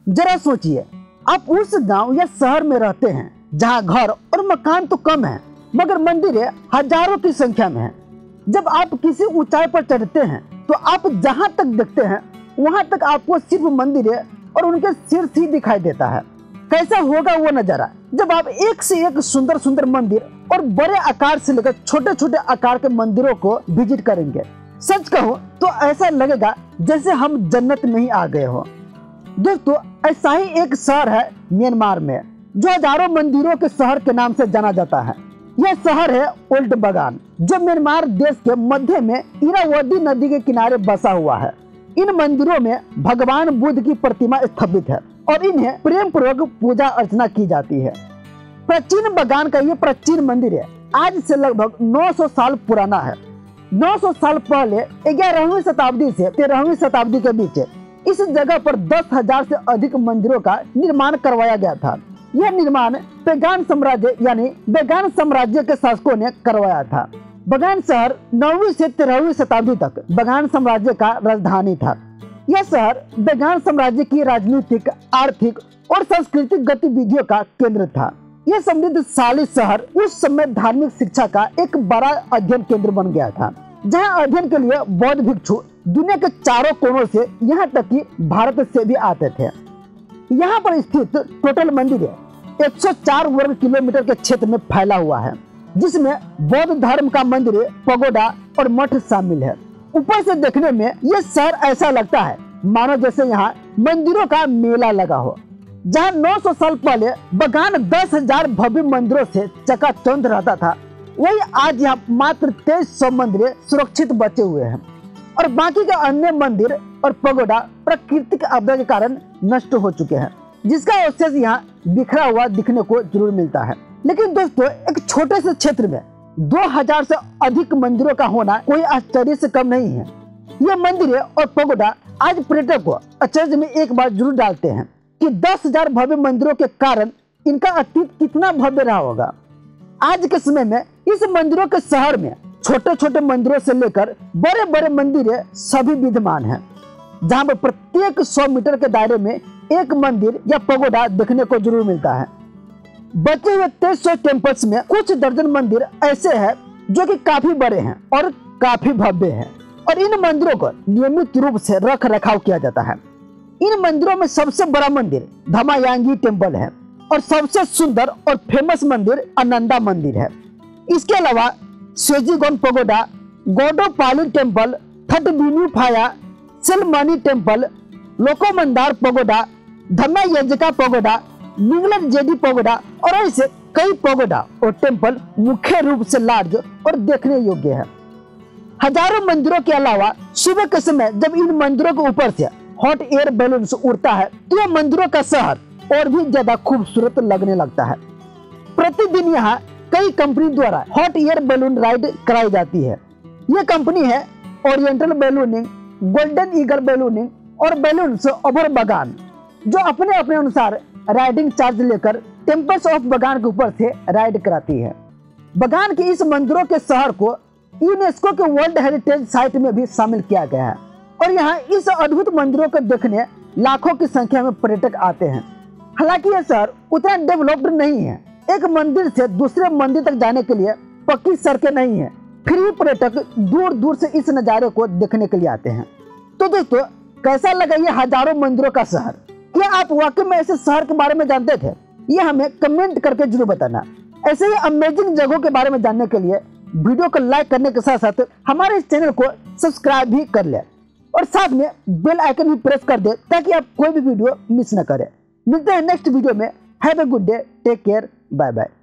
जरा सोचिए, आप उस गांव या शहर में रहते हैं जहां घर और मकान तो कम है मगर मंदिरें हजारों की संख्या में हैं। जब आप किसी ऊंचाई पर चढ़ते हैं तो आप जहां तक देखते हैं वहां तक आपको सिर्फ मंदिरें और उनके शीर्ष ही दिखाई देता है। कैसा होगा वो नजारा जब आप एक से एक सुंदर सुंदर मंदिर और बड़े आकार से लेकर छोटे छोटे आकार के मंदिरों को विजिट करेंगे। सच कहूं तो ऐसा लगेगा जैसे हम जन्नत में ही आ गए हो। दोस्तों, ऐसा ही एक शहर है म्यांमार में, जो हजारों मंदिरों के शहर के नाम से जाना जाता है। यह शहर है ओल्ड बगान, जो म्यांमार देश के मध्य में इरावदी नदी के किनारे बसा हुआ है। इन मंदिरों में भगवान बुद्ध की प्रतिमा स्थापित है और इन्हें प्रेम पूर्वक पूजा अर्चना की जाती है। प्राचीन बगान का ये प्राचीन मंदिर है आज से लगभग 900 साल पुराना है। 900 साल पहले 11वीं शताब्दी से 13वीं शताब्दी के बीच इस जगह पर 10,000 से अधिक मंदिरों का निर्माण करवाया गया था। यह निर्माण बगान साम्राज्य यानी बगान साम्राज्य के शासकों ने करवाया था। बगान शहर 9वीं से 13वीं शताब्दी तक बगान साम्राज्य का राजधानी था। यह शहर बगान साम्राज्य की राजनीतिक, आर्थिक और सांस्कृतिक गतिविधियों का केंद्र था। यह समृद्धशाली शहर उस समय धार्मिक शिक्षा का एक बड़ा अध्ययन केंद्र बन गया था, जहां अध्ययन के लिए बौद्ध भिक्षु दुनिया के चारों कोनों से यहाँ तक कि भारत से भी आते थे। यहाँ पर स्थित टोटल मंदिर 104 वर्ग किलोमीटर के क्षेत्र में फैला हुआ है, जिसमें बौद्ध धर्म का मंदिर, पगोडा और मठ शामिल है। ऊपर से देखने में यह शहर ऐसा लगता है मानो जैसे यहाँ मंदिरों का मेला लगा हो। जहाँ 900 साल पहले बगान 10,000 भव्य मंदिरों से चकाचौंध रहता था, वही आज यहाँ मात्र 2300 मंदिर सुरक्षित बचे हुए हैं और बाकी के अन्य मंदिर और पगोडा प्राकृतिक आपदा के कारण नष्ट हो चुके हैं, जिसका अवशेष यहाँ बिखरा हुआ दिखने को जरूर मिलता है। लेकिन दोस्तों, एक छोटे से क्षेत्र में 2000 से अधिक मंदिरों का होना कोई आश्चर्य से कम नहीं है। ये मंदिर और पगोडा आज पर्यटक को आश्चर्य में एक बार जरूर डालते हैं कि 10,000 भव्य मंदिरों के कारण इनका अतीत कितना भव्य रहा होगा। आज के समय में इस मंदिरों के शहर में छोटे छोटे मंदिरों से लेकर बड़े बड़े मंदिर सभी विद्यमान हैं, जहां पर प्रत्येक 100 मीटर के दायरे में एक मंदिर या पगोडा देखने को जरूर मिलता है। बचे हुए 2300 टेम्पल्स में कुछ दर्जन मंदिर ऐसे हैं जो कि काफी बड़े हैं और काफी भव्य हैं और इन मंदिरों को नियमित रूप से रख रखाव किया जाता है। इन मंदिरों में सबसे बड़ा मंदिर धमायांगी टेम्पल है और सबसे सुंदर और फेमस मंदिर आनंदा मंदिर है। इसके अलावा Shwezigon pagoda, Gawdawpalin temple, Thatbyinnyu Phaya, Sulamani temple, Lawkananda pagoda, Dhammayazika pagoda, Mingalazedi pagoda और ऐसे कई पगोडा और टेम्पल मुख्य रूप से लार्ज और देखने योग्य है। हजारों मंदिरों के अलावा सुबह के समय जब इन मंदिरों के ऊपर से हॉट एयर बैलून उड़ता है तो यह मंदिरों का शहर और भी ज्यादा खूबसूरत लगने लगता है। प्रतिदिन यहाँ कई कंपनी द्वारा हॉट एयर बैलून राइड कराई जाती है। ये कंपनी है oriental ballooning, golden eagle ballooning और बैलून्स ओवर बगान, जो अपने अपने अनुसार राइडिंग चार्ज लेकर टेम्पल्स ऑफ बगान के ऊपर से राइड कराती है। बगान के इस मंदिरों के शहर को यूनेस्को के वर्ल्ड हेरिटेज साइट में भी शामिल किया गया है और यहाँ इस अद्भुत मंदिरों को देखने लाखों की संख्या में पर्यटक आते हैं। हालांकि यह शहर उतना डेवलप्ड नहीं है। एक मंदिर से दूसरे मंदिर तक जाने के लिए पक्की सड़कें नहीं है, फिर भी पर्यटक दूर दूर से इस नज़ारे को देखने के लिए आते हैं। तो दोस्तों, कैसा लगा ये हजारों मंदिरों का शहर? क्या आप वाकई में ऐसे शहर के बारे में जानते थे? ये हमें कमेंट करके जरूर बताना। ऐसे ही अमेजिंग जगहों के बारे में जानने के लिए वीडियो को लाइक करने के साथ साथ हमारे इस चैनल को सब्सक्राइब भी कर ले और साथ में बेल आइकन भी प्रेस कर दे ताकि आप कोई भी वीडियो मिस न करें। मिलते हैं नेक्स्ट वीडियो में। Have a good day, take care, bye bye.